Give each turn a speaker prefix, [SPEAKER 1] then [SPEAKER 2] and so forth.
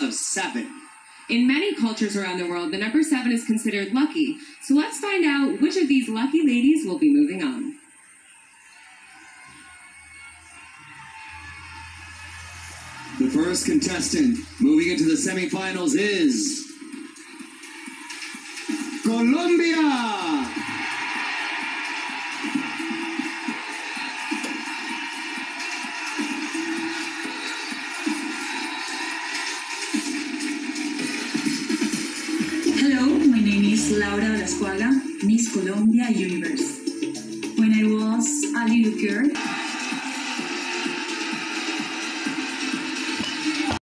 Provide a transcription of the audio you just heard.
[SPEAKER 1] of 7.
[SPEAKER 2] In many cultures around the world, the number 7 is considered lucky. So let's find out which of these lucky ladies will be moving on.
[SPEAKER 1] The first contestant moving into the semifinals is Colombia!
[SPEAKER 3] Hello, my name is Laura Olascuaga, Miss Colombia Universe. When I was a little girl,